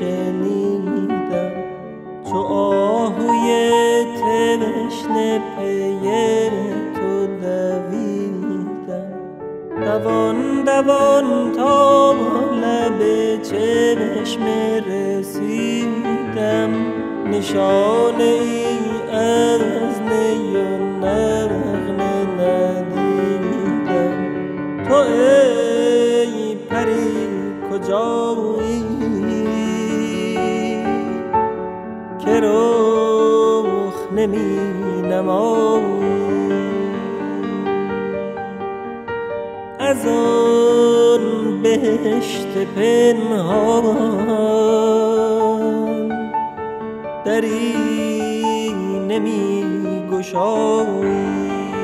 شنیدم، چو آهوی تشنه پی تو دویدم. دوان دوان تا لب چشم رسیدم، نشانه ای از نی و نغمه ندیدم. تو ای پری کجایی که رخ نمی نمایی؟ از آن بهشت پنهان دری نمی گشایی؟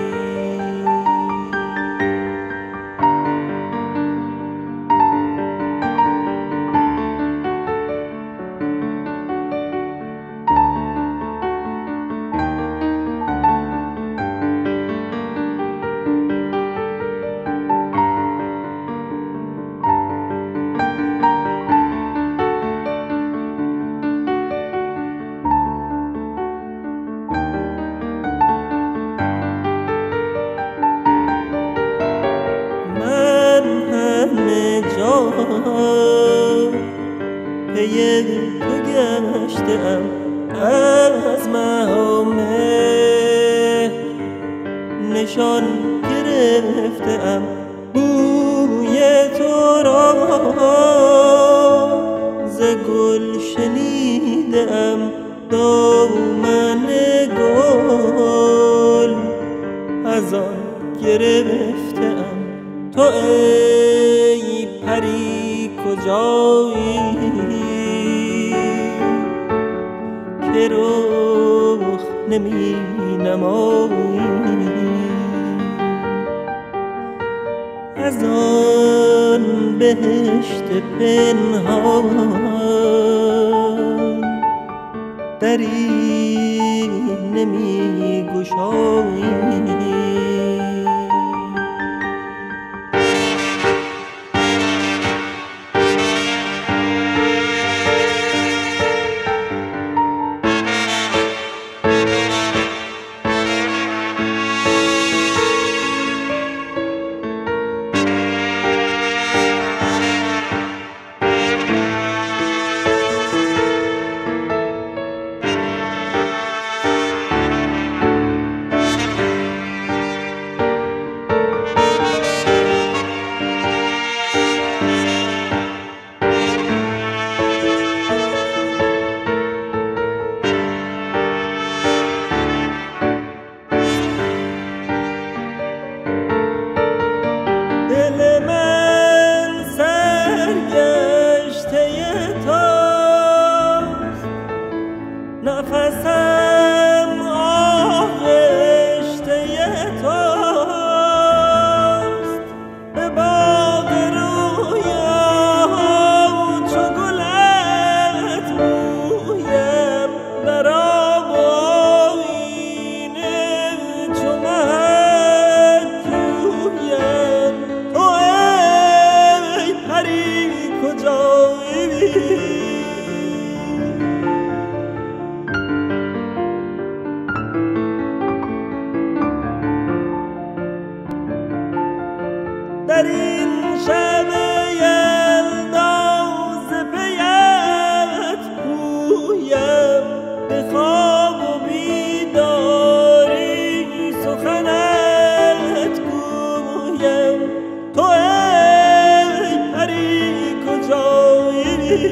پی تو گشتم از مهامه، نشان گرفتم بوی تو را ز گل شنیدم دامن گل از آن گرفتم. تو ای پری کجایی که رخ نمی نمایی؟ از آن بهشت پنهان دری نمی گشایی؟ نفسم آغشته توست، به باغ رویا چو گلت رویم، در آب و آیینه چو مهت جویم. تو ای پری کجایی در این شب یلدا ز پیت پویم، به خواب و بیداری سخنت گویم. تو ای پری کجایی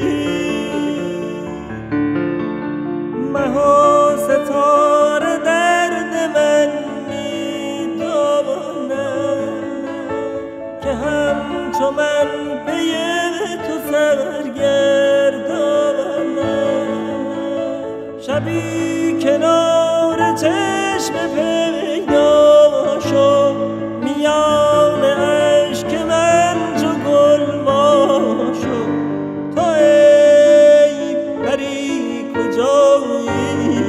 مها ستاره درد من که همچو من پی تو سرگردانم. شبی کنار چشم پیدا شو، میان اشک من چو گل وا شو. تو ای پری کجایی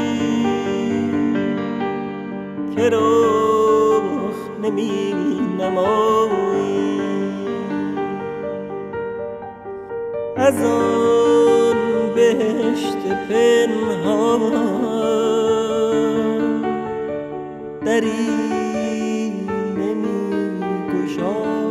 که رخ نمی نمایی؟ از آن دری نمی گشای